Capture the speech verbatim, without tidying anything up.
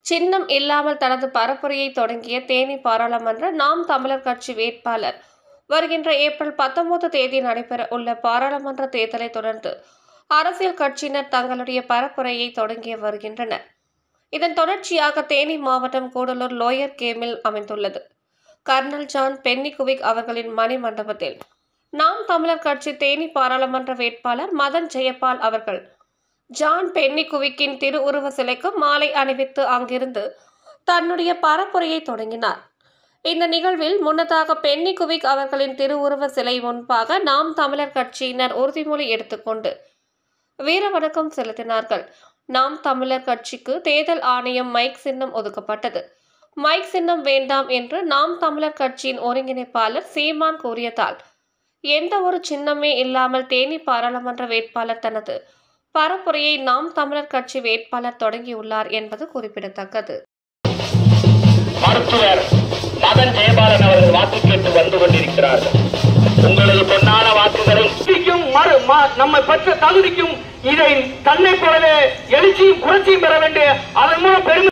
சின்னம் இல்லாமல் தனது பரப்புரையை தொடங்கிய தேனி பாராளுமன்ற நாம் தமிழர் கட்சி வேட்பாளர் வருகின்ற ஏப்ரல் பத்தொன்பது தேதி நடைபெற உள்ள பாராளுமன்ற தேர்தலை தொடர்ந்து அரசியல் கட்சியினர் தங்களுடைய பரப்புரையை தொடங்கி வருகின்றனர். இதன் தொடர்ச்சியாக தேனி மாவட்டம் கூடலூர் லோயர் கேமில் அமைந்துள்ளது கர்னல் ஜான் பென்னிகுவிக் அவர்களின் மணி மண்டபத்தில் நாம் தமிழர் கட்சி தேனி பாராளுமன்ற வேட்பாளர் மதன் ஜெயபால் அவர்கள் ஜான் பென்னிகுவிக்கின் திருவுருவ சிலைக்கு மாலை அணிவித்து அங்கிருந்து தன்னுடைய பரப்புரையை தொடங்கினார். இந்த நிகழ்வில் முன்னதாக பென்னிகுவிக் அவர்களின் திருவுருவ சிலை முன்பாக நாம் தமிழர் கட்சியினர் உறுதிமொழி எடுத்துக்கொண்டு வீர வணக்கம் செலுத்தினார்கள். நாம் தமிழர் கட்சிக்கு தேர்தல் ஆணையம் மைக் சின்னம் ஒதுக்கப்பட்டது. மைக் சின்னம் வேண்டாம் என்று நாம் தமிழர் கட்சியின் ஒருங்கிணைப்பாளர் சீமான் கூறியதால் எந்த ஒரு சின்னமே இல்லாமல் தேனி பாராளுமன்ற வேட்பாளர் தனது பரப்புரையை நாம் தமிழர் கட்சி வேட்பாளர் தொடங்கியுள்ளார் என்பது குறிப்பிடத்தக்கது. மருத்துவர் மதன் ஜெயபாலன் அவர்கள் வாக்கு கேட்டு வந்து கொண்டிருக்கிறார்கள். உங்களது பொன்னான வாக்குகளும் நம்மை பெற்ற தகுதிக்கும் இதை தன்னை போலவே எழுச்சியும் புரட்சியும் பெற வேண்டிய அதன் மூலம் பெருமை